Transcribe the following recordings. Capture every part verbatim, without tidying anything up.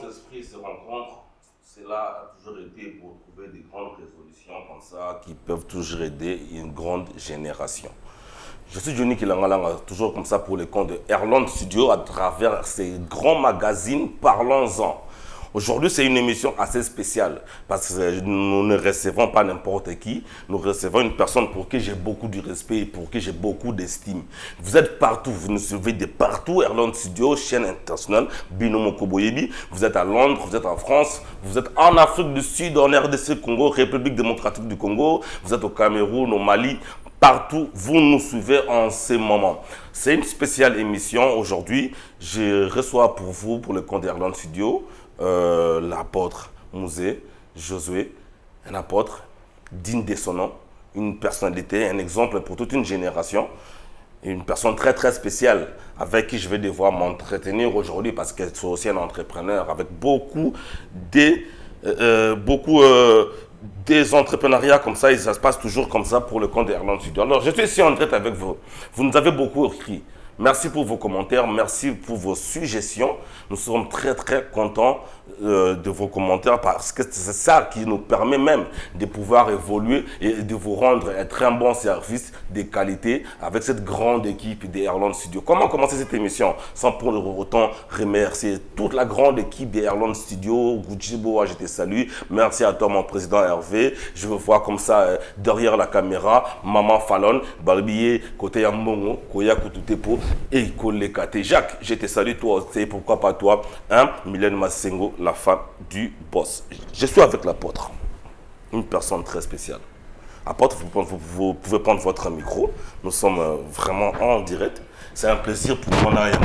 esprits se rencontrent, cela a toujours été pour trouver des grandes résolutions comme ça qui peuvent toujours aider une grande génération. Je suis Johnny Kilangalanga, toujours comme ça pour le compte de Erland Studio à travers ces grands magazines. Parlons-en. Aujourd'hui, c'est une émission assez spéciale parce que nous ne recevons pas n'importe qui. Nous recevons une personne pour qui j'ai beaucoup de respect et pour qui j'ai beaucoup d'estime. Vous êtes partout, vous nous suivez de partout. Erland Studio, chaîne internationale, Binomo Koboyebi. Vous êtes à Londres, vous êtes en France, vous êtes en Afrique du Sud, en R D C Congo, République démocratique du Congo. Vous êtes au Cameroun, au Mali. Partout, vous nous suivez en ce moment. C'est une spéciale émission aujourd'hui. Je reçois pour vous, pour le compte d'Erland Studio, Euh, l'apôtre Mouzé Josué, un apôtre digne de son nom, une personnalité, un exemple pour toute une génération, une personne très très spéciale avec qui je vais devoir m'entretenir aujourd'hui parce qu'elle est aussi un entrepreneur avec beaucoup de euh, beaucoup euh, des entrepreneuriats comme ça et ça se passe toujours comme ça pour le compte d'Erland Studio. Alors je suis ici en direct avec vous. Vous nous avez beaucoup écrit. Merci pour vos commentaires, merci pour vos suggestions. Nous sommes très très contents euh, de vos commentaires parce que c'est ça qui nous permet même de pouvoir évoluer et de vous rendre un très bon service de qualité avec cette grande équipe d'Erland Studio. Comment commencer cette émission sans pour autant remercier toute la grande équipe d'Erland Studio. Gujibo, je te salue. Merci à toi mon président Hervé. Je vous vois comme ça euh, derrière la caméra. Maman Fallon, Barbier, côté Yamongo, Koya Kututepo. Et Kolekate. Jacques, je te salue toi aussi, pourquoi pas toi, hein? Mylène Massengo, la femme du boss. Je suis avec l'apôtre, une personne très spéciale. Apôtre, vous, vous, vous pouvez prendre votre micro, nous sommes euh, vraiment en direct. C'est un plaisir pour moi, là,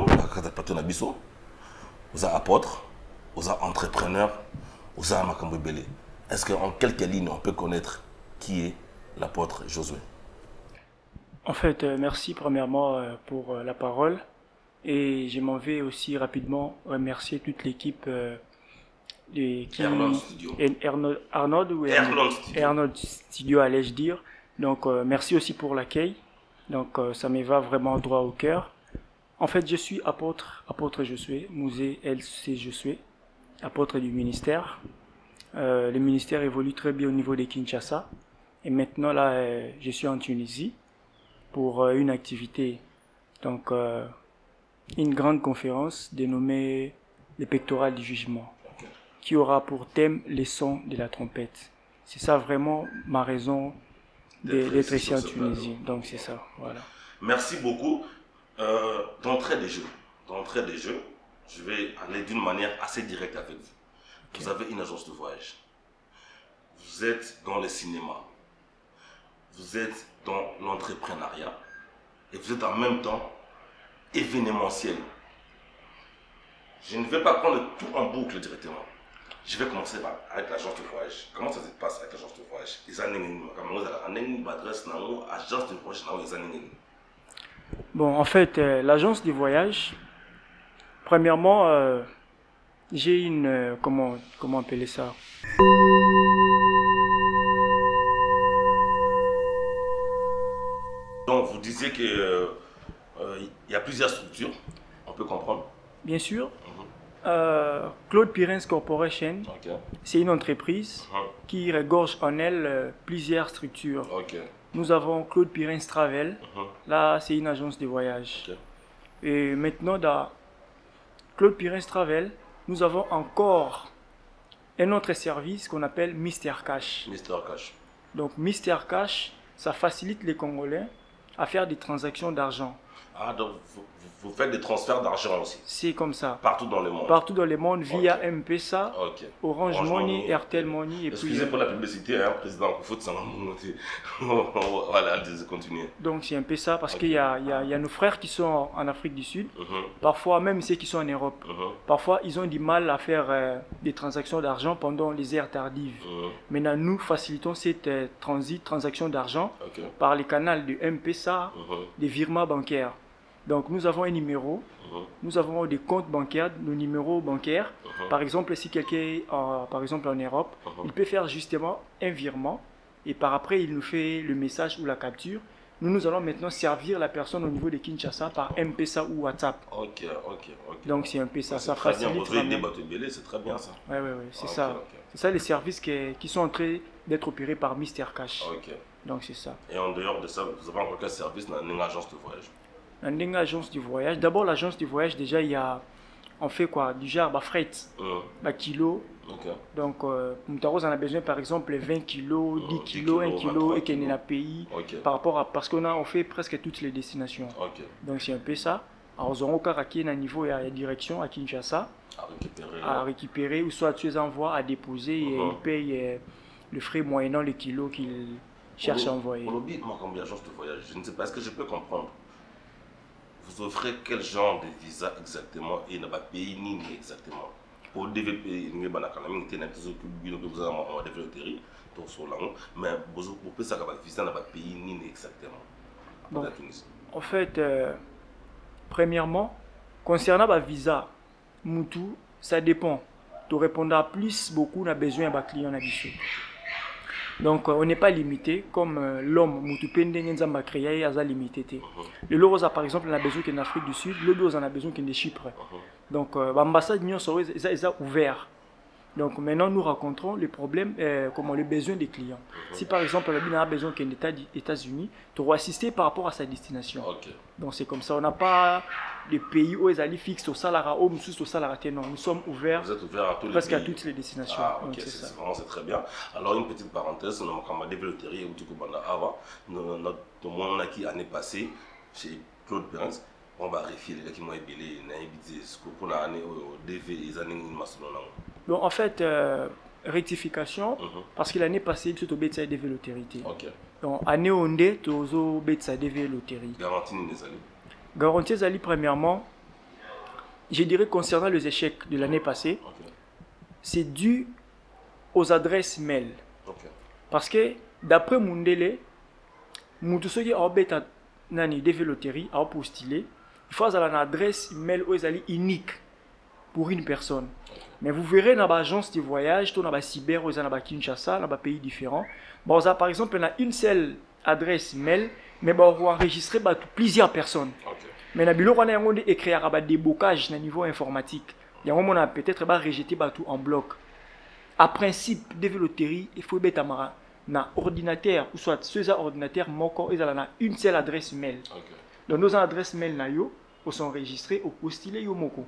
vous êtes apôtre, vous êtes entrepreneur, vous êtes Makambo Belé. Est-ce qu'en quelques lignes, on peut connaître qui est l'apôtre Josué? En fait, euh, merci premièrement euh, pour euh, la parole et je m'en vais aussi rapidement remercier toute l'équipe euh, de qui Erland Studio. Ernold, Arnold ou Erland Studio. Ernold Studio allais-je dire. Donc euh, merci aussi pour l'accueil. Donc euh, ça me va vraiment droit au cœur. En fait, je suis apôtre, apôtre Josué, Mouzé L C Josué, apôtre du ministère. Euh, le ministère évolue très bien au niveau de Kinshasa et maintenant là, euh, je suis en Tunisie pour euh, une activité, donc euh, une grande conférence dénommée le pectoral du jugement, qui aura pour thème les sons de la trompette. C'est ça vraiment ma raison d'être ici en Tunisie. Donc c'est ça, voilà. Merci beaucoup. Euh, d'entrée des jeux, d'entrée des jeux, je vais aller d'une manière assez directe avec vous. Okay. Vous avez une agence de voyage. Vous êtes dans le cinéma. Vous êtes dans l'entrepreneuriat et vous êtes en même temps événementiel. Je ne vais pas prendre tout en boucle directement. Je vais commencer par, avec l'agence de voyage. Comment ça se passe avec l'agence de voyage? Bon, en fait, euh, l'agence de voyage, premièrement, euh, j'ai une, euh, comment, comment appeler ça? Donc, vous disiez qu'il euh, euh, y a plusieurs structures, on peut comprendre. Bien sûr. Mm-hmm. euh, Claude Pirens Corporation, okay. C'est une entreprise mm-hmm. qui regorge en elle euh, plusieurs structures. Okay. Nous avons Claude Pirens Travel, mm-hmm. Là c'est une agence de voyage. Okay. Et maintenant dans Claude Pirens Travel, nous avons encore un autre service qu'on appelle Mister Cash. Mister Cash. Donc Mister Cash, ça facilite les Congolais à faire des transactions d'argent. Ah, donc vous, vous faites des transferts d'argent aussi? C'est comme ça. Partout dans le monde? Partout dans le monde, via okay. M Pesa, okay. Orange, Orange Money, Money, Airtel Money. Et excusez puis... pour la publicité, hein, président, il faut que ça voilà, continuer. Donc c'est un peu ça, parce okay. qu'il y a, y, a, y a nos frères qui sont en Afrique du Sud, uh-huh. Parfois même ceux qui sont en Europe. Uh-huh. Parfois ils ont du mal à faire euh, des transactions d'argent pendant les heures tardives. Uh-huh. Maintenant nous facilitons cette euh, transit, transaction d'argent okay. par les canaux de M Pesa, uh-huh. des virements bancaires. Donc nous avons un numéro, uh-huh. Nous avons des comptes bancaires, nos numéros bancaires. Uh-huh. Par exemple, si quelqu'un est euh, par exemple en Europe, uh-huh. il peut faire justement un virement et par après il nous fait le message ou la capture nous, nous allons maintenant servir la personne au niveau de Kinshasa par M P S A ou WhatsApp. Ok, ok, ok. Donc c'est un peu ça, ça très facilite bien. vraiment. C'est très bien ça. Oui, oui, oui, c'est Ok, ça. ok. C'est ça les services qui, qui sont en train d'être opérés par Mister Cash. Ok. Donc c'est ça. Et en dehors de ça, vous avez encore quel service dans une agence de voyage? Dans une agence du voyage, d'abord l'agence du voyage, déjà il y a, on fait quoi? Du genre, bah, fret, Hum, bah, kilo. Ok. Donc, euh, Moutaros en a besoin par exemple vingt kilos, dix dix kilos, un kilos, kilo vingt-trois et qu'il y kilos. a pays Ok. par rapport à. Parce qu'on a on fait presque toutes les destinations. Ok. Donc c'est un peu ça. Alors, on aura un niveau et à direction à Kinshasa À récupérer. à récupérer ou soit tu les envoies à déposer et Mhm. ils payent euh, le frais moyennant les kilos qu'ils cherchent à envoyer. Pour le bit, moi, comme agence de voyage, je ne sais pas, est-ce que je peux comprendre? Vous offrez quel genre de visa exactement et dans le pays ni exactement? Pour développer, nous avons des gens qui ont développé, mais vous pouvez savoir que visa dans le pays ni exactement. Bon, en fait, euh, premièrement, concernant le visa, Moutou, ça dépend. Tu répondras plus, beaucoup, on a besoin d'un client. Donc, euh, on n'est pas limité, comme euh, l'homme, Moutou Pende, Nzamba créé, il a limité. Le Lorosa, par exemple, on a besoin qu'en Afrique du Sud, le Dos, on a besoin qu'en Chypre. Donc, euh, l'ambassade d'Union est ouvert. Donc, maintenant, nous rencontrons les problèmes, euh, comment les besoins des clients. Si par exemple, le a besoin qu'un États-Unis, tu auras assisté par rapport à sa destination. Okay. Donc, c'est comme ça. On n'a pas des pays où ils allaient fixer au salaire, au au salaire. Non, nous sommes ouverts, Vous êtes ouverts à tous les presque pays. à toutes les destinations. Ah, ok, Donc, c'est c'est ça. vraiment c'est très bien. Alors, une petite parenthèse, nous avons développé où tu comprends avant. Notre monde qui année passée chez Claude Perrens. On va vérifier les gars qui m'ont ébélé, pour l'année au D V, les années où ils Donc, en fait, euh, rectification, Mhm. parce que l'année passée, tu as D V loterie. Ok. Donc, année onde, tu as D V loterie. Garantie les années. Garantie Zali, premièrement, je dirais concernant les échecs de l'année passée, Ok. c'est dû aux adresses mail. Ok. Parce que d'après Mundele, Moutou qui a bêta nani D V loterie a postulé, il faut avoir une adresse mail où est unique pour une personne. Mais vous verrez dans l'agence de voyage, dans la cyber, dans la Kinshasa, dans des pays différents. Bon, ça, par exemple, on a une seule adresse mail, mais bon, on va enregistrer bah, plusieurs personnes. Ok. Mais dans le bureau, on a écrit un débocage au niveau informatique. Il y a un moment, on a peut-être rejeté tout en bloc. À principe, D V loterie, il faut mettre un ordinateur, ou soit ce ordinateur, ils ont une seule adresse mail. Ok. Donc, nos adresses mail, ils sont enregistrées au postulé.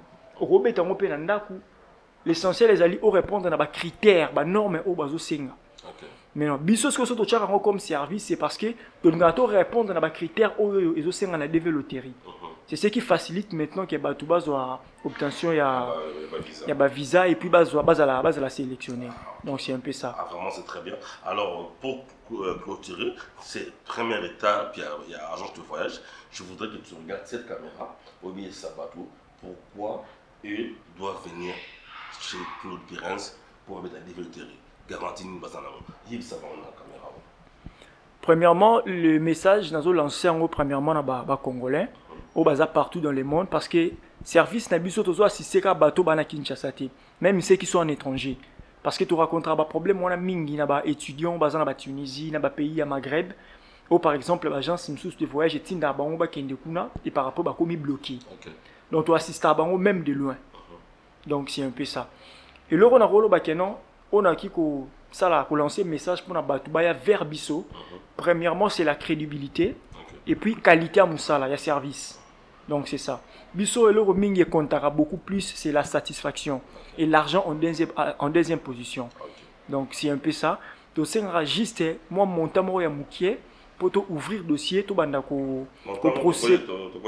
L'essentiel, les alliés répondre à des critères, des normes au bazo singa. Maintenant, biso ce que ce que comme service, c'est parce que le gâteau répond à des critères au bazo singa na D V loterie. C'est ce qui facilite maintenant que bato bazo obtention ya ya ba visa et puis bazo base à la base à la sélectionner. Donc c'est un peu ça. Ah, vraiment c'est très bien. Alors pour clôturer, c'est première étape, il y a, il y a agence de voyage. Je voudrais que tu regardes cette caméra, au milieu de Sabato, pourquoi eux doivent venir chez Claude Perrens pour mettre la développerie. Garantie une base en amont. Il ça va dans la caméra. Premièrement, le message nous a lancé en haut, premièrement dans les Congolais, au bazar partout dans le monde, parce que service n'a pas besoin d'assister à bateau à Kinshasa, même ceux qui sont en étranger. Parce que tu raconteras des problèmes, on a mingi, on a étudiants, on a Tunisie, on a pays à Maghreb, ou par exemple l'agence de voyage est in d'abord et par rapport à commis bloqué. Donc tu assistes à bango même de loin. Donc c'est un peu ça. Et là on a rolo bakeno, on a qui ko ça là ko lancer message pour na batu baya vers biso. Premièrement, c'est la crédibilité et puis qualité à musala, il y a service. Donc c'est ça. Biso et le mingi comptera beaucoup plus, c'est la satisfaction et l'argent en deuxième en deuxième position. Donc c'est un peu ça. Donc c'est juste moi mon tamo ya mukie pour ouvrir dossier tout banda ko ko procès.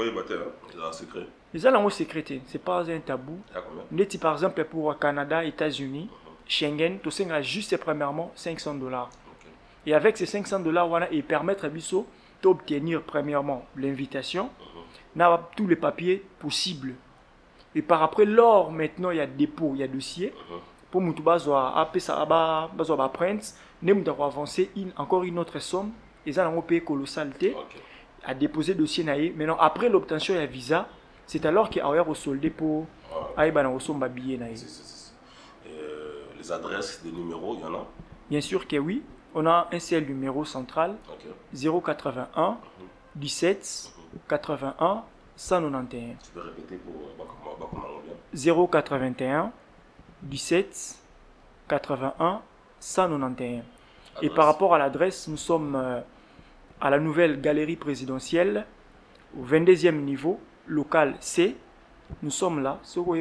secret. Les gens secret, c'est pas un tabou. Net par exemple pour Canada, États-Unis, Schengen, tout ça juste premièrement cinq cents dollars. Et avec ces cinq cents dollars, voilà, et permettre à Bisso d'obtenir premièrement l'invitation, n'a tous les papiers possibles. Et par après, lors maintenant il y a dépôt, il y a dossier. Pour Moutouba, après ça, va prendre, nous devons avancer encore une autre somme. Et ça, on a payé colossalité à déposer dossier naïe. Maintenant, après l'obtention du visa, c'est alors qu'il y a au soldé pour aller dans le billet naïe. Les adresses, les numéros, il y en a? Bien sûr que oui. On a un seul numéro central, Ok. zéro quatre-vingt-un, dix-sept, quatre-vingt-un, cent quatre-vingt-onze. Tu peux répéter pour euh, Bakoma, Bakoma bien. zéro quatre-vingt-un, dix-sept, quatre-vingt-un, cent quatre-vingt-onze. Et par rapport à l'adresse, nous sommes euh, à la nouvelle galerie présidentielle, au vingt-deuxième niveau, local C. Nous sommes là, au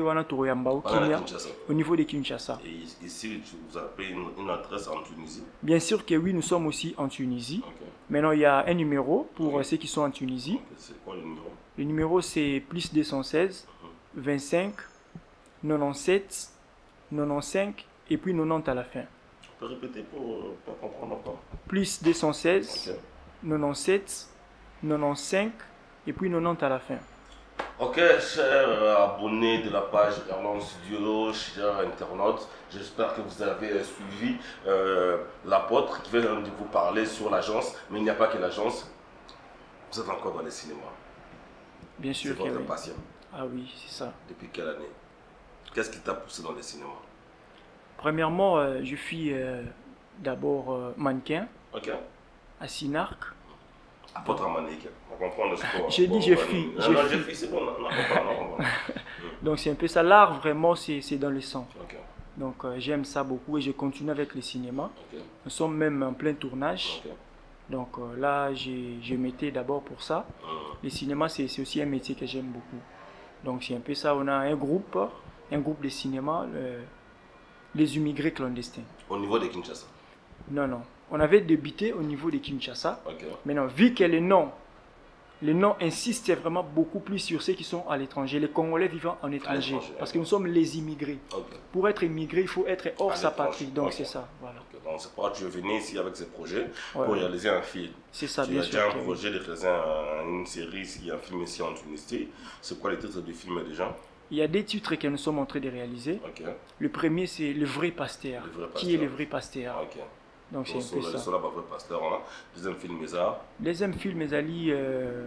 niveau de Kinshasa. Et ici, vous avez une, une adresse en Tunisie? Bien sûr que oui, nous sommes aussi en Tunisie. Okay. Maintenant, il y a un numéro pour okay. ceux qui sont en Tunisie. Okay. C'est quoi le numéro? Le numéro, c'est plus deux cent seize, uh-huh. vingt-cinq, quatre-vingt-dix-sept, quatre-vingt-quinze et puis quatre-vingt-dix à la fin. Tu peux répéter pour, pour comprendre encore? Plus deux cent seize, okay. quatre-vingt-dix-sept, quatre-vingt-quinze et puis quatre-vingt-dix à la fin. Ok, chers abonnés de la page Erland Studio, chers internautes, j'espère que vous avez suivi euh, l'apôtre qui vient de vous parler sur l'agence, mais il n'y a pas que l'agence, vous êtes encore dans les cinémas. Bien sûr. C'est votre oui. passion. Ah oui, c'est ça. Depuis quelle année? Qu'est-ce qui t'a poussé dans les cinémas? Premièrement, euh, je suis euh, d'abord euh, mannequin okay. à Sinarc. Apôtre mannequin, on comprend le sport. J'ai dit je suis. Non, non, je suis, c'est bon, non, non, non, non. Donc c'est un peu ça, l'art vraiment c'est dans le sang. Okay. Donc euh, j'aime ça beaucoup et je continue avec le cinéma. Okay. Nous sommes même en plein tournage. Okay. Donc euh, là, je m'étais d'abord pour ça. Mmh. Le cinéma, c'est aussi un métier que j'aime beaucoup. Donc c'est un peu ça, on a un groupe, un groupe de cinéma, le, les immigrés clandestins. Au niveau de Kinshasa? Non, non. On avait débuté au niveau de Kinshasa. Okay. Maintenant, vu que les noms, les noms insistent vraiment beaucoup plus sur ceux qui sont à l'étranger, les Congolais vivant en étranger, parce okay. que nous sommes les immigrés. Okay. Pour être immigré, il faut être hors sa patrie. Donc okay. c'est ça. Voilà. Okay. Donc c'est pourquoi tu es venu ici avec ce projet ouais. pour réaliser un film. C'est ça, tu bien as sûr. Tu as un projet de réaliser un, une série ici, un film ici en Tunisie. C'est quoi les titres du film déjà? Il y a des titres que nous sommes en train de réaliser. Okay. Le premier, c'est Le Vrai Pasteur. Le vrai pasteur. Qui est le vrai pasteur? Okay. Donc c'est un peu ça. C'est là vrai pasteur. On a. Deuxième film, Mézard. Deuxième film, Mézali, euh,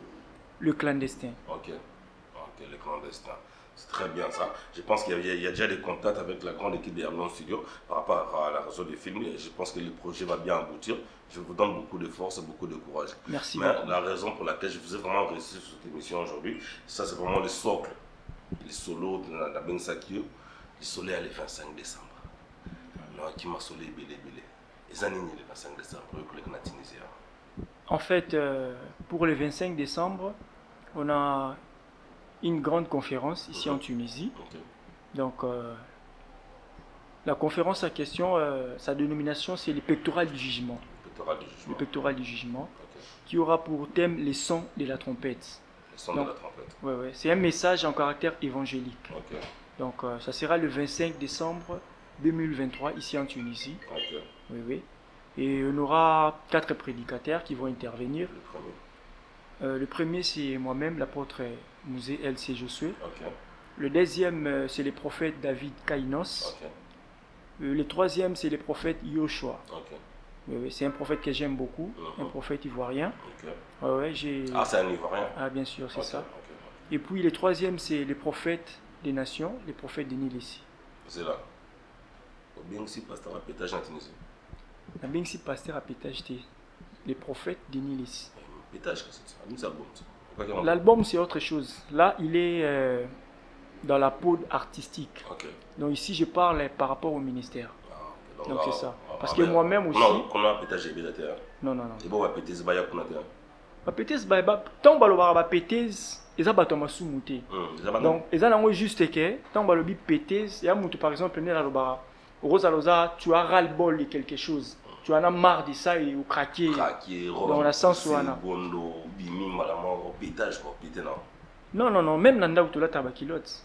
Le Clandestin. Ok. Ok, Le Clandestin. C'est très bien ça. Je pense qu'il y, y, y a déjà des contacts avec la grande équipe d'Erland Studio par rapport à la réseau des films. Et je pense que le projet va bien aboutir. Je vous donne beaucoup de force et beaucoup de courage. Merci. Mais beaucoup. La raison pour laquelle je vous ai vraiment réussi sur cette émission aujourd'hui, ça c'est vraiment le socle. Les solos de la Ben Sakio, le soleil le vingt-cinq décembre. Non, qui m'a soleil belé belé. Les années le vingt-cinq décembre pour les Tunisiens. En fait, euh, pour le vingt-cinq décembre, on a une grande conférence ici mm-hmm. en Tunisie. Okay. Donc, euh, la conférence en question, euh, sa dénomination, c'est le pectoral du jugement. Le pectoral du jugement. Le pectoral du jugement, okay. qui aura pour thème les sons de la trompette. Les sons Donc, de la trompette. Ouais, ouais, c'est un message en caractère évangélique. Okay. Donc, euh, ça sera le vingt-cinq décembre deux mille vingt-trois ici en Tunisie. Okay. Oui, oui. Et on aura quatre prédicateurs qui vont intervenir. Le premier, euh, le premier c'est moi-même, l'apôtre Mouzé L C Josué. okay. Le deuxième, euh, c'est le prophète David Kainos. Okay. Euh, le troisième, c'est le prophète Yoshua. Okay. Oui, oui, c'est un prophète que j'aime beaucoup, mm-hmm. un prophète ivoirien. Okay. Ouais, ouais, j'ai... Ah, c'est un ivoirien? Ah, bien sûr, c'est okay. ça. Okay. Okay. Et puis le troisième, c'est le prophète des nations, le prophète de Nilessi. C'est là. Au bien aussi, pasteur à pétage en Tunisie. La bien si pasteur à pétage, les prophètes de Nilessi. Pétage, c'est album. L'album, c'est autre chose. Là, il est euh, dans la peau artistique. Okay. Donc ici, je parle par rapport au ministère. Ah, okay. Donc, Donc c'est ça. Ah, Parce ah, que moi-même aussi... Non, on a pétage et bien Non, non, non. Et bon, on va péter ce bail pour notre ba pétez ba ba tant ba lo ba pétez eza bato masumuté. Donc eza nango juste que tant ba lo bi pétez ya mutu par exemple né la lo ba rosa rosa tu as ras le bol de quelque chose. Tu en as marre de ça et ou craquer. Craquer, dans la sens wana. Bondo, bimi malaman au pétage quoi, péter non. Non non non, même nanda utola tabakilote.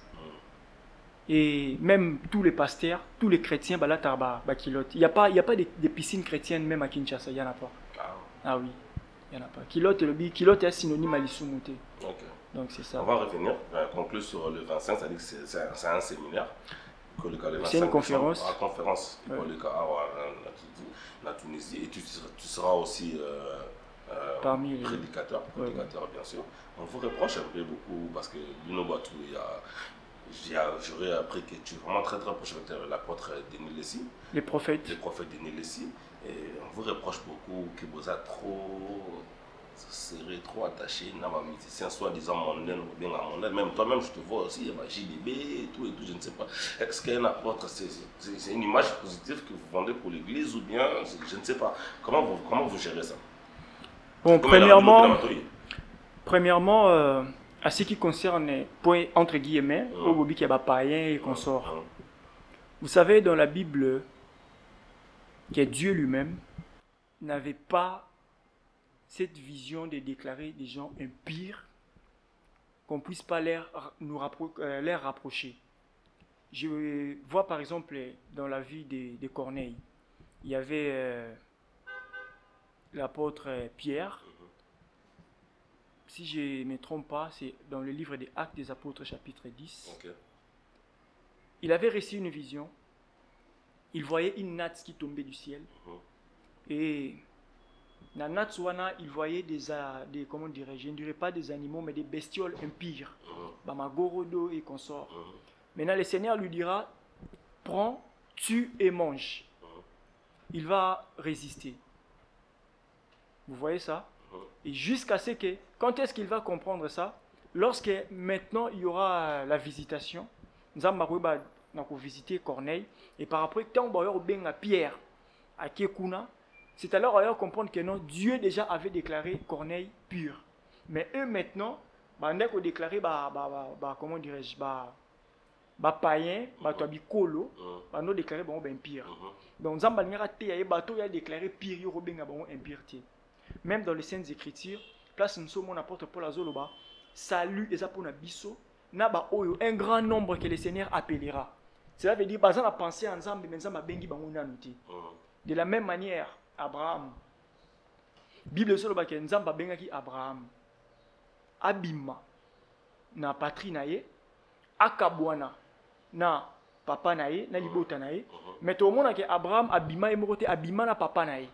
Et même tous les pasteurs, tous les chrétiens, bah là, tarba, bakilote. Il n'y a pas, il y a pas de, de piscines chrétiennes même à Kinshasa, il n'y en a pas. Ah, ah oui, il n'y en a pas. Kilote, le bi, kilote est synonyme à l'issumuté. Ok. Donc c'est ça. On va revenir, on va conclure sur le vingt-cinq, c'est-à-dire que c'est un, un séminaire. C'est une conférence. Une conférence ouais. Pour le cas la Tunisie. Et tu, tu seras aussi euh, euh, parmi prédicateur, prédicateur ouais, ouais. bien sûr. On vous reproche un peu beaucoup parce que Lino Batou, il y a. J'aurais appris que tu es vraiment très très proche avec l'apôtre Denis Lessi. Les prophètes. Les prophètes Denis Lessi. Et on vous reproche beaucoup que vous êtes trop serré, trop attaché à ma musicien, soi-disant mondaine ou bien à mondaine. Même toi-même, je te vois aussi, il y a J D B et tout et tout, je ne sais pas. Est-ce qu'un apôtre, c'est une image positive que vous vendez pour l'église ou bien, je ne sais pas. Comment vous, comment vous gérez ça? Bon, premièrement, premièrement euh, à ce qui concerne, point entre guillemets, au bobi qui est païen et consort. Vous savez, dans la Bible, que Dieu lui-même n'avait pas cette vision de déclarer des gens impurs, qu'on ne puisse pas les, nous rappro euh, les rapprocher. Je vois par exemple dans la vie de, de Corneille, il y avait euh, l'apôtre Pierre. Si je ne me trompe pas, c'est dans le livre des Actes des Apôtres, chapitre dix. Okay. Il avait reçu une vision. Il voyait une natte qui tombait du ciel. Uh-huh. Et dans la natte, il voyait des, des comment dirais-je, je ne dirais pas des animaux, mais des bestioles impires. Uh-huh. Bamagorodo et consorts. Uh-huh. Maintenant, le Seigneur lui dira, prends, tue et mange. Uh-huh. Il va résister. Vous voyez ça? Uh-huh. Et jusqu'à ce que, quand est-ce qu'il va comprendre ça? Lorsque maintenant il y aura la visitation, nous allons visiter Corneille, et par après, quand on va bien à Pierre, à Kekuna, c'est alors on va comprendre que non, Dieu déjà avait déclaré Corneille pur. Mais eux maintenant, bah, on a déclaré, bah, bah, bah, bah, comment dirais-je, bah, bah, païen, bah, toi, bicolo, bah, on a déclaré, bah, ben pire. Donc, on a déclaré pire, il y a ben impureté. Même dans les Saintes Écritures, place nous sommes apôtre Paul Azoloba, salut les apôtres biso, naba oyo, un grand nombre que le Seigneur appellera. Cela veut dire, bazan a pensé ensemble, mais ensemble bengi banguna nuti. De la même manière, Abraham, Bible Zoloba ke nzamba bengaki Abraham, abima na patrie naye, akabwana na papa naye, na libota naye, mais tout le monde a que Abraham abima et morote abima na papa naye.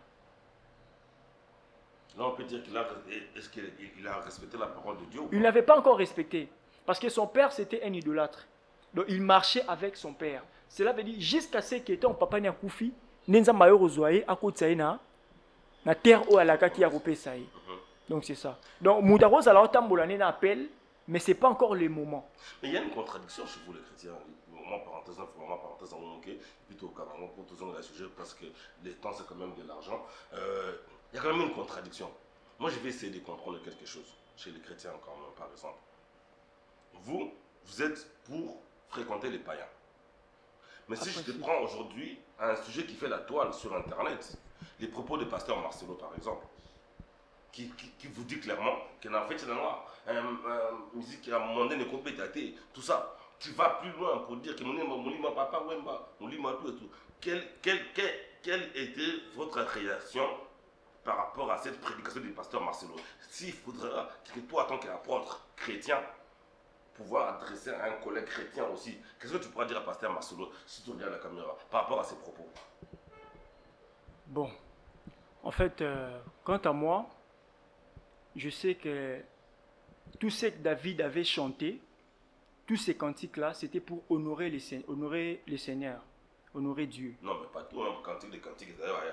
Là, on peut dire qu'il a, est-ce qu'il a respecté la parole de Dieu ou pas? Il n'avait pas encore respecté. Parce que son père, c'était un idolâtre. Donc, il marchait avec son père. Cela veut dire, jusqu'à ce qu'il était en papa n'a koufi, n'enza mayo rozoaye, à côté de ça, na terre où alaka qui a repé ça. Donc, c'est ça. Donc, Moutaros, alors, tamboulané n'appelle, mais ce n'est pas encore le moment. Mais il y a une contradiction chez vous, les chrétiens. Moi, parenthèse, moi, parenthèse, en manqué, plutôt qu'à pour tous les sujets, parce que le temps, c'est quand même de l'argent. Euh, Il y a quand même une contradiction. Moi, je vais essayer de comprendre quelque chose chez les chrétiens, quand même, par exemple. Vous, vous êtes pour fréquenter les païens. Mais si Après, je te prends aujourd'hui un sujet qui fait la toile sur Internet, les propos de pasteur Marcelo, par exemple, qui, qui, qui vous dit clairement qu'il en fait, c'est noir, une musique qui a mondaine et compétité, tout ça. Tu vas plus loin pour dire que mon lima papa, mon lima tout et tout. Quelle, quelle, quelle, quelle était votre réaction par rapport à cette prédication du pasteur Marcelo? S'il faudra que toi, en tant qu'apôtre chrétien, pouvoir adresser à un collègue chrétien aussi, qu'est-ce que tu pourras dire à pasteur Marcelo si tu regardes la caméra par rapport à ses propos? Bon, en fait, euh, quant à moi, je sais que tout ce que David avait chanté, tous ces cantiques-là, c'était pour honorer les, honorer les Seigneurs. Honorer Dieu. Non, mais pas tout, hein, cantique des cantiques.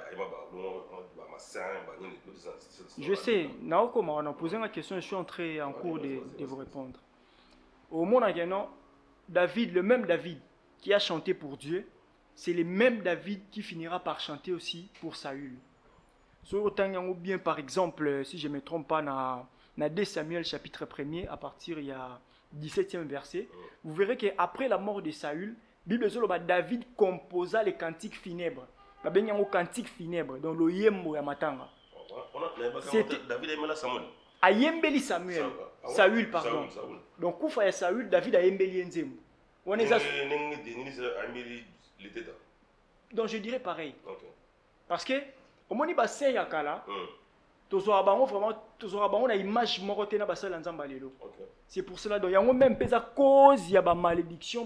Je sais, Naoko, on a posé ma question, je suis entré en cours de, de vous répondre. Au monde, David, le même David qui a chanté pour Dieu, c'est le même David qui finira par chanter aussi pour Saül. Ou bien, par exemple, si je ne me trompe pas, dans deux Samuel chapitre premier, à partir il y a dix-septième verset, vous verrez qu'après la mort de Saül, Bible Zoloba, David composa les cantiques funèbres. Il y a un cantique funèbre, dans le yembo ya matanga. David a aimé Samuel. A yembeli Samuel. Saül, pardon. Donc, Koufa et Saül, David a yembeli Nzembo. Donc, je dirais pareil. Parce que, au moment où il y a un c'est pour cela qu'il y a même une cause, il y a une malédiction,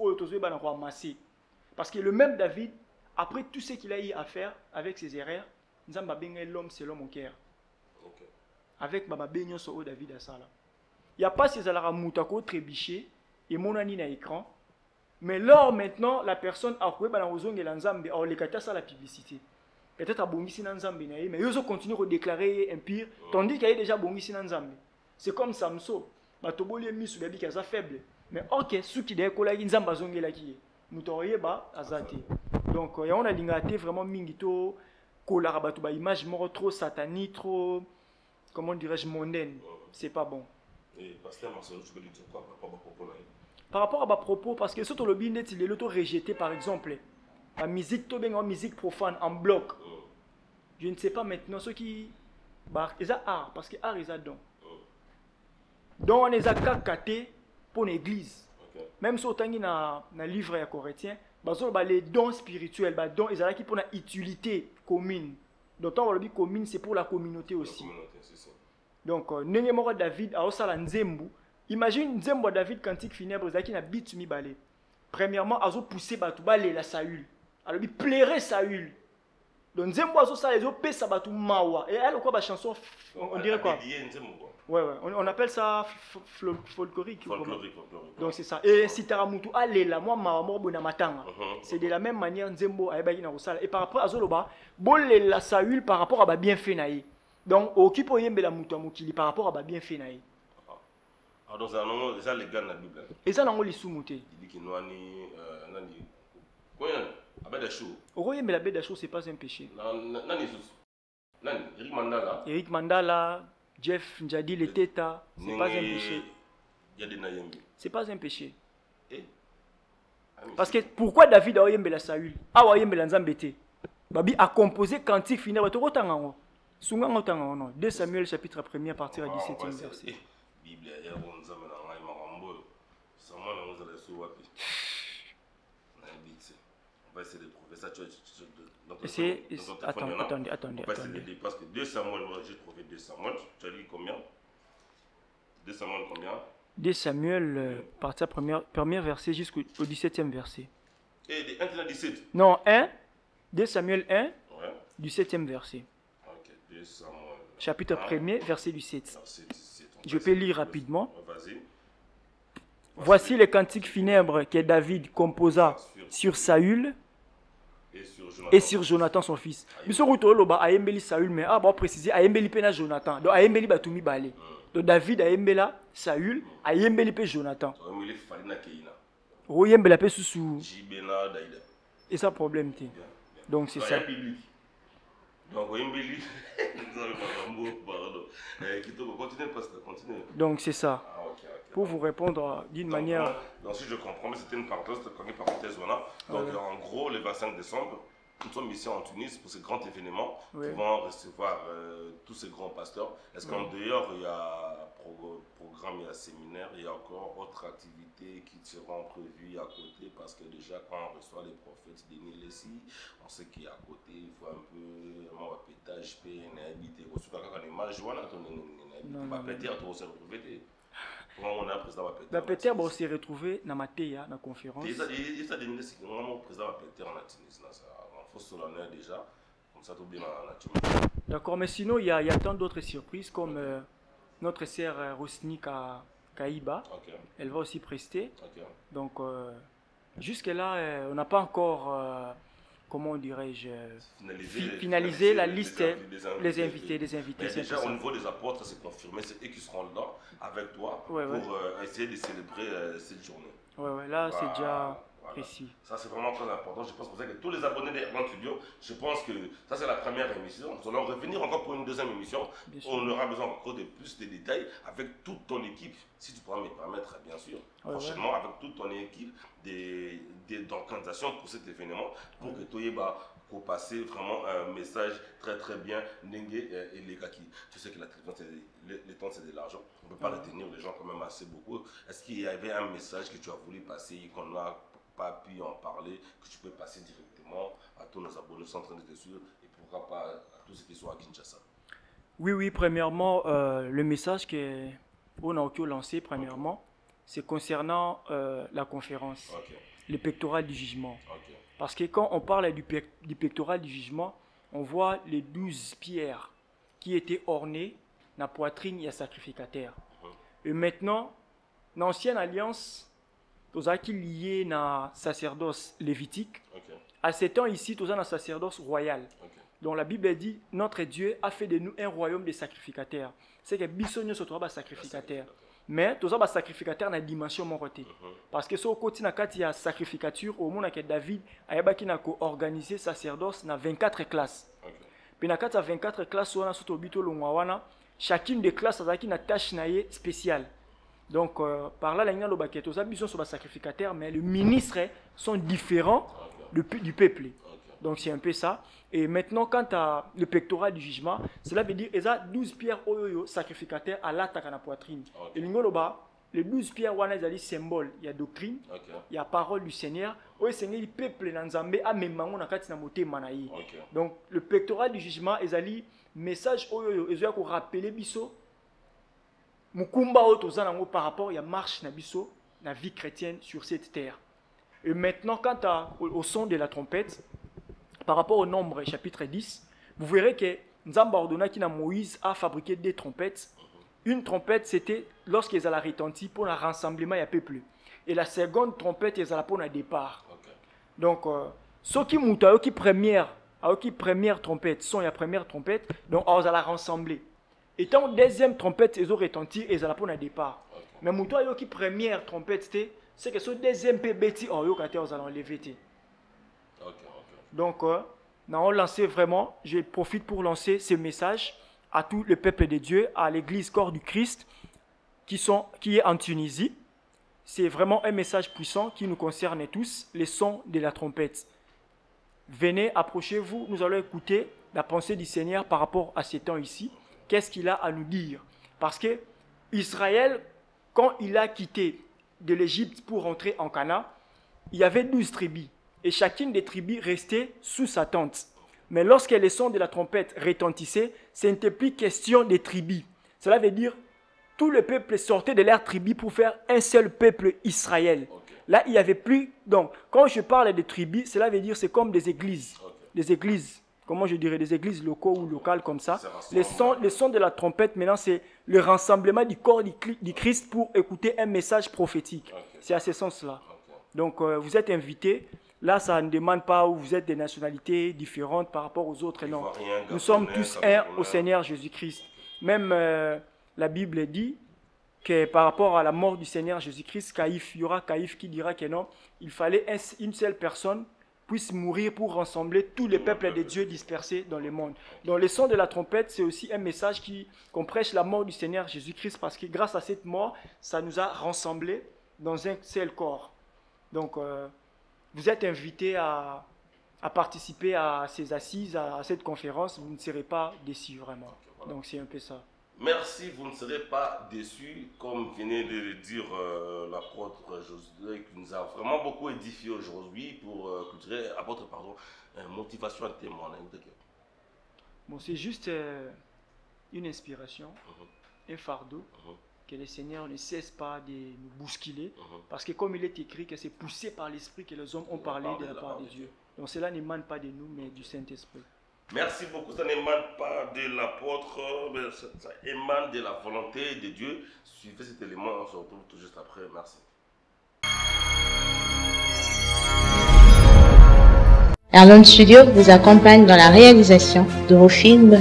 parce que le même David, après tout ce qu'il a eu à faire avec ses erreurs, nous avons l'homme selon mon cœur. Avec Baba Benyo so David Asala. Il n'y a pas ces alara moutako trébiché et mon ani na écran. Mais lors maintenant, la personne a trouvé dans ozong et l'ensemble, or les katas à la publicité. peut-être à bongisi na nzambe na ye, mais ils ont continué à déclarer impire, tandis qu'il y a déjà bongisi na nzambe. C'est comme Samson, batoboli misu babi kaza faible, mais ok, ceux qui d'ailleurs kola nzambe azongela ki, mutoriye ba azate. Donc il y a on a lingate vraiment mingito kola batu ba image moko trop satanique, trop comment dirais-je mondaine, c'est pas bon. Et pasteur Marcelo, tu peux lui dire quoi par rapport à propos là? Par rapport à ma propos, parce que surtout le binet il est l'auto rejeté par exemple. La musique, tout bien en musique profane, en bloc. Mm. Je ne sais pas maintenant ce qui. Bah, ils ont art, parce que art, ils ont don. Mm. Donc, on les a cacatés pour l'église. Okay. Même si on a un livre à Corétien, bah, les dons spirituels, bah, dons, ils ont qui pour une utilité commune. Donc, on dit commune, c'est pour la communauté aussi. La communauté, c'est ça. Donc, Nengemora David, à Osala Nzembu. Imagine Nzembu David, cantique funèbre, ils ont qui n'a bit mi balé. Premièrement, ils ont poussé Batouba la Saül. Alors, il plairait Saül. Donc, Nzembo a ça, les autres, ça batou mawa. Et elle, quoi, la chanson, on, on dirait quoi? Ouais, ouais, on, on appelle ça folklorique. Folklorique, folklorique. Donc, c'est ça. Et si Taramutu, allez là, moi, ma mort, bonne matanga. C'est de la même manière, Nzembo a ébagi dans le. Et par rapport à Zoloba, bon, la Saül par rapport à ba bien fait naï. Donc, occupe au yembe la moutou moukili par rapport à ba bien fait naï. Alors, donc, c'est déjà les gars dans la Bible. Et ça, on les soumouté. Il dit qu'il n'y a ni. Quoi, mais la baie d'Achou, ce n'est pas un péché. Eric Mandala. Eric Mandala, Jeff Njadi, les Teta, ce n'est pas un péché. Ce n'est pas un péché. Parce que pourquoi David a yembe la Saül? A yembe la Nzambete. Babi a composé cantique final. deux Samuel chapitre premier à partir du dix-septième verset. Bible, on va essayer de trouver ça. Tu, tu, dans ton c'est, dans ton attends, attendez, attendez, on va attendez. Essayer de, parce que deux Samuel, moi j'ai trouvé deux Samuel. Tu as lu combien? deux Samuel combien? deux Samuel, euh, partir premier, premier verset jusqu'au dix-septième verset. Et de un à dix-sept? Non, un. deux Samuel un, ouais. dix-septième verset. Ok, deux Samuel. Chapitre un, premier, verset dix-sept. Verset dix-sept. Je peux lire rapidement. Vas-y. Voici les cantiques funèbres que David composa sur Saül et sur Jonathan, et sur Jonathan son fils. Monsieur Routolo a embelli Saül, mais ah bon préciser a embelli pena Jonathan. Donc a embelli Batumi Balé. Donc David a embelli Saül, a embelli pe Jonathan. O embelli pe sous. Et ça problème t. Donc c'est ça. Donc c'est ça. Pour vous répondre d'une manière. Donc si je comprends, mais c'était une parenthèse, une parenthèse voilà. Donc ouais. En gros, le vingt-cinq décembre, nous sommes ici en Tunis pour ce grand événement. Ouais. Qui vont recevoir euh, tous ces grands pasteurs. Est-ce qu'en ouais. dehors, il y a pro programme, il y a séminaire, il y a encore autres activités qui seront prévues à côté? Parce que déjà, quand on reçoit les prophètes de Nil ici, on sait qu'il y a à côté, il faut un peu, un pétage, une habité. On se fait quand on image, voilà, on va péter, on va se retrouver. On a président Péter. La Péter va se retrouver dans ma théa, dans la conférence. Il y a des président Péter en Tunis, en fausse solennelle déjà, comme ça tout bien en Tunis. D'accord, mais sinon il y a, il y a tant d'autres surprises comme euh, notre sœur euh, Rosnik à Kaïba. Okay. Elle va aussi prester. Okay. Donc euh, jusque-là, euh, on n'a pas encore, euh, comment dirais-je, finaliser, fi finaliser la liste, les, les, invités, les invités, les invités. Mais déjà au niveau des apôtres, c'est confirmé, c'est eux qui seront là avec toi ouais, pour ouais. Euh, essayer de célébrer euh, cette journée. Ouais, ouais, là bah, c'est déjà voilà. Précis. Ça c'est vraiment très important. Je pense que tous les abonnés d'Herman Studio, je pense que ça c'est la première émission. Nous allons revenir encore pour une deuxième émission. On aura besoin encore de plus de détails avec toute ton équipe, si tu pourras me permettre, bien sûr. Ouais, prochainement, ouais. Avec toute ton équipe d'organisation pour cet événement, pour ouais. que tu aies pour passer vraiment un message très très bien, Nengue et Legaki. Tu sais que la télévision, le, le temps c'est de l'argent. On ne peut pas ouais. retenir les gens quand même assez beaucoup. Est-ce qu'il y avait un message que tu as voulu passer, qu'on n'a pas pu en parler, que tu peux passer directement à tous nos abonnés sans train de te suivre et pourquoi pas à tous ceux qui sont à Kinshasa? Oui, oui, premièrement, euh, le message qu'on a lancé, premièrement, okay. c'est concernant euh, la conférence, okay. le pectoral du jugement. Okay. Parce que quand on parle du, pe du pectoral du jugement, on voit les douze pierres qui étaient ornées dans la poitrine et la sacrificateur. Uh-huh. Et maintenant, dans l'ancienne alliance, tout ça qui est lié à sacerdoce lévitique. Okay. À ce temps ici, tout ça dans sacerdoce royal. Okay. Donc la Bible dit, notre Dieu a fait de nous un royaume de sacrificateurs. C'est que bisogno se trouve sacrificateur. Mais tous les sacrificateurs dans la dimension mon côté. Parce que sur le côté il y a sacrificature au monde que David a organisé sacerdoce dans vingt-quatre classes. Puis dans vingt-quatre classes on a surtout bito longwana, chacune des classes a une tâche spéciale. Donc euh, par là, il y a des besoin sur les sacrificateurs, mais les ministres sont différents du, du peuple. Donc c'est un peu ça. Et maintenant, quant à le pectoral du jugement, cela veut dire qu'il y a douze pierres sacrificateurs à l'attaque à la poitrine. Okay. Et les douze pierres, il y a des symboles, il y a doctrine, okay. Il y a parole du Seigneur. Le Seigneur, le peuple dans Zambé a même donc le pectoral du jugement, il y a un message qui est rappelé biso. Mukumba otozana par rapport à la marche na biso na vie chrétienne sur cette terre. Et maintenant, quant à, au, au son de la trompette, par rapport au nombre chapitre dix, vous verrez que Nzamba ordonna qui Moïse a fabriqué des trompettes. Une trompette, c'était lorsqu'ils allaient retentir pour un rassemblement, il n'y a peuple. Et la seconde trompette, ils allaient pour un départ. Okay. Donc, euh, ceux qui montent, qui première, qui première trompette, sont la première trompette, donc ils allaient rassembler. Et tant deuxième trompette, ils ont retenti et ils allaient pour un départ. Okay. Mais montant qui première trompette, c'est que ce deuxième P B T, ils allaient enlever. Okay. Donc, euh, on lancé vraiment, je profite pour lancer ce message à tout le peuple de Dieu, à l'église Corps du Christ, qui, sont, qui est en Tunisie. C'est vraiment un message puissant qui nous concerne tous, les sons de la trompette. Venez, approchez-vous, nous allons écouter la pensée du Seigneur par rapport à ces temps ici. Qu'est-ce qu'il a à nous dire? Parce que Israël, quand il a quitté de l'Égypte pour rentrer en Canaan, il y avait douze tribus. Et chacune des tribus restait sous sa tente. Mais lorsque les sons de la trompette retentissaient, ce n'était plus question des tribus. Cela veut dire tout le peuple sortait de leur tribu pour faire un seul peuple, Israël. Okay. Là, il n'y avait plus... Donc, quand je parle de tribus, cela veut dire c'est comme des églises. Okay. Des églises, comment je dirais, des églises locaux ou locales comme ça. Les sons, les sons de la trompette, maintenant, c'est le rassemblement du corps du Christ pour écouter un message prophétique. Okay. C'est à ce sens-là. Okay. Donc, euh, vous êtes invités. Là, ça ne demande pas où vous êtes des nationalités différentes par rapport aux autres. Non. Nous sommes tous un au Seigneur Jésus-Christ. Même euh, la Bible dit que par rapport à la mort du Seigneur Jésus-Christ, Caïphe, il y aura Caïphe qui dira que non, il fallait un, une seule personne puisse mourir pour rassembler tous les peuples de Dieu dispersés dans le monde. Donc le son de la trompette, c'est aussi un message qui qu'on prêche la mort du Seigneur Jésus-Christ parce que grâce à cette mort, ça nous a rassemblés dans un seul corps. Donc, euh, vous êtes invités à, à participer à ces assises, à, à cette conférence. Vous ne serez pas déçus vraiment. Okay, voilà. Donc c'est un peu ça. Merci, vous ne serez pas déçus, comme venait de le dire euh, l'apôtre Josué, qui nous a vraiment beaucoup édifié aujourd'hui pour euh, cultiver, apôtre, pardon, euh, motivation à témoin. Bon, c'est juste euh, une inspiration, uh-huh. un fardeau. Uh-huh. Que le Seigneur ne cesse pas de nous bousculer, uh-huh. parce que comme il est écrit que c'est poussé par l'Esprit que les hommes ont parlé de la part de Dieu. Donc cela n'émane pas de nous, mais du Saint-Esprit. Merci beaucoup, ça n'émane pas de l'apôtre, mais ça, ça émane de la volonté de Dieu. Suivez cet élément, on se retrouve tout juste après. Merci. Erlon Studio vous accompagne dans la réalisation de vos films,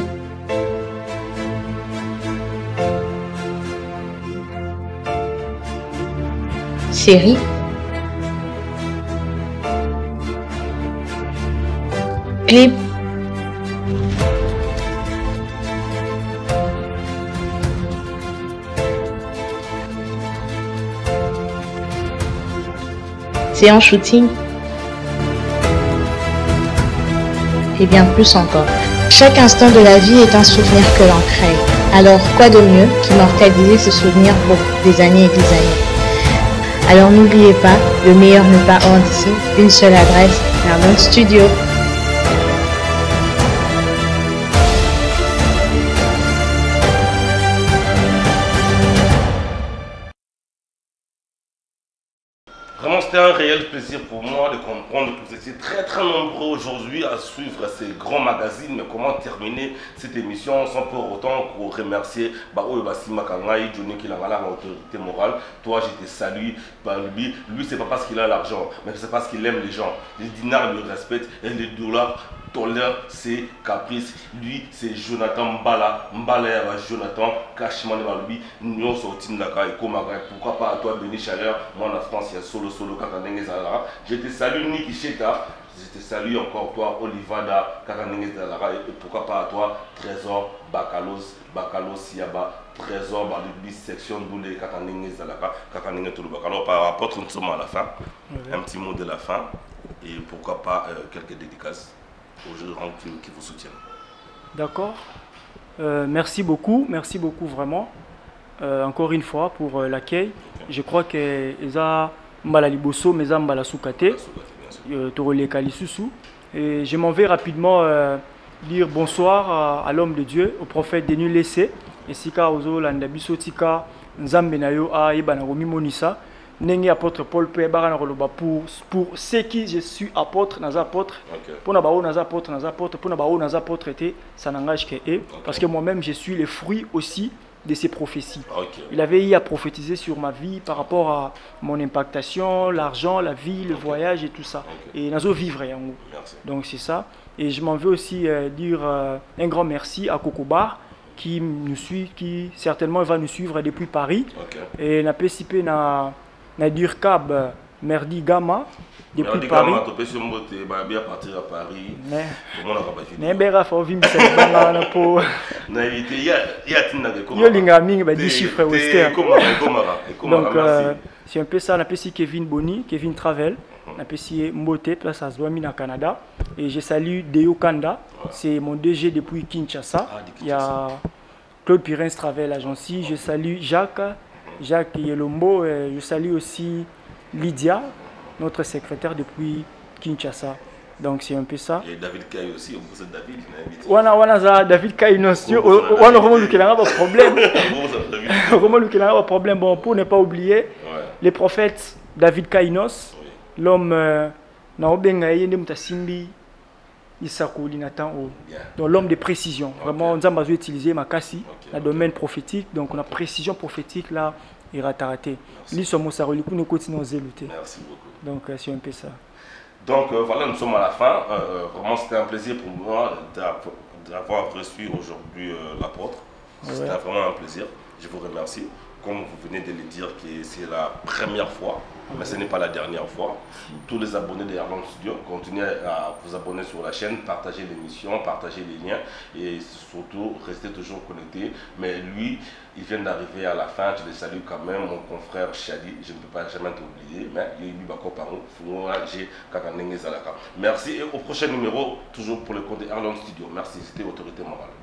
séries, clips, séances shooting et bien plus encore. Chaque instant de la vie est un souvenir que l'on crée. Alors quoi de mieux qu'immortaliser ce souvenir pour des années et des années. Alors n'oubliez pas, le meilleur n'est pas hors d'ici, une seule adresse, Erlon Studio. Vraiment, c'était un réel plaisir pour moi de comprendre que vous étiez très très nombreux aujourd'hui à suivre ces grands magazines. Mais comment terminer cette émission sans pour autant remercier Bao Basima Kangai, Johnny Kilangala, l'autorité morale. Toi, je te salue. Bah, lui, lui c'est pas parce qu'il a l'argent, mais c'est parce qu'il aime les gens. Les dinars le respectent et les dollars tolèrent ses caprices. Lui, c'est Jonathan Mbala. Mbala, Jonathan Kashman Balubi. Nous sommes et pourquoi pas à toi, Denis Chaleur. Moi, en France, il y a Solo Solo Kakanenge Zalara. Je te salue, Niki Cheta. Je te salue encore, toi, Olivada Kakanenge Zalara. Et pourquoi pas à toi, Trésor Bakalos, Bakalos Siaba. Trésor Balubi, section Boulé Kakanenge Zalara. Kakanenge Touloubak. Alors, par rapport, nous sommes à la fin. Oui. Un petit mot de la fin. Et pourquoi pas euh, quelques dédicaces aux gens qui, qui vous soutiennent. D'accord. Euh, merci beaucoup. Merci beaucoup, vraiment. Euh, encore une fois pour euh, l'accueil. Okay. Je crois que Eza Mbala Liboso, Meza Mbala Soukate, Torole Kalisusu. Et je m'en vais rapidement euh, dire bonsoir à, à l'homme de Dieu, au prophète Denis Lessé. Et Sika Ozo Landabiso Tika Nzambenayo a Ibanaromi Monissa. Nengi apôtre Paul P. Baranaroloba pour pour ceux qui je suis apôtre, nas apôtre. Pour n'abao nas apôtre, nas apôtre, pour n'abao nas apôtre était, ça n'engage que eux. Parce que moi-même je suis le fruit aussi de ces prophéties. Okay. Il avait eu à prophétiser sur ma vie par rapport à mon impactation, l'argent, la vie, le okay. voyage et tout ça. Okay. Et nazo vivre en haut. Donc c'est ça. Et je m'en veux aussi euh, dire euh, un grand merci à Kokobar qui nous suit, qui certainement va nous suivre depuis Paris. Okay. Et n'a pas participé na na dire cab Merdi Gama depuis Merdi Paris. Gama, tu peux sur moto, bien partir à Paris. Mais comment on a pas fini? Mais ben Rafa, on vit me faire na po. Na éviter, il y a il y a tina de comment. Yo linga mingi ba dix chiffres western. Comment comment comment. Donc euh, c'est un peu ça, on a aussi Kevin Boni, Kevin Travel, on a aussi Mbote, place à Zouamina Canada. Et je salue Deo Kanda, ouais. C'est mon D G depuis Kinshasa. Ah, il y a Claude Pirins Travel Agency, je salue Jacques, Jacques Yelombo, et je salue aussi Lydia, notre secrétaire depuis Kinshasa. Donc c'est un peu ça. Et David Kay aussi, on possède David. Wana wana za David Kay non si on a vraiment le qu'il a pas problème. Vraiment le qu'il a pas problème. Bon, pour ne pas oublier ouais. Les prophètes David Kainos, oui. L'homme na obenga yende mutasimbi Isako Linatan. Donc l'homme de précision. Okay. Vraiment on a utilisé Makasi okay. Dans le domaine okay. Prophétique. Donc on a précision prophétique là et rataraté. Lui sommes saroli pour nous continuer à lutter. Merci beaucoup. Donc euh, c'est un peu ça. Donc euh, voilà, nous sommes à la fin. Euh, vraiment, c'était un plaisir pour moi d'avoir reçu aujourd'hui euh, l'apôtre. C'était ouais. Vraiment un plaisir. Je vous remercie. Comme vous venez de le dire, que c'est la première fois, mais ce n'est pas la dernière fois. Tous les abonnés de Arlon Studio, continuez à vous abonner sur la chaîne, partagez l'émission, partagez les liens et surtout restez toujours connectés. Mais lui, il vient d'arriver à la fin, je le salue quand même, mon confrère Chadi, je ne peux pas jamais t'oublier, mais il est Bako Paro, Merci et au prochain numéro, toujours pour le compte de Arlon Studio. Merci, c'était Autorité Morale.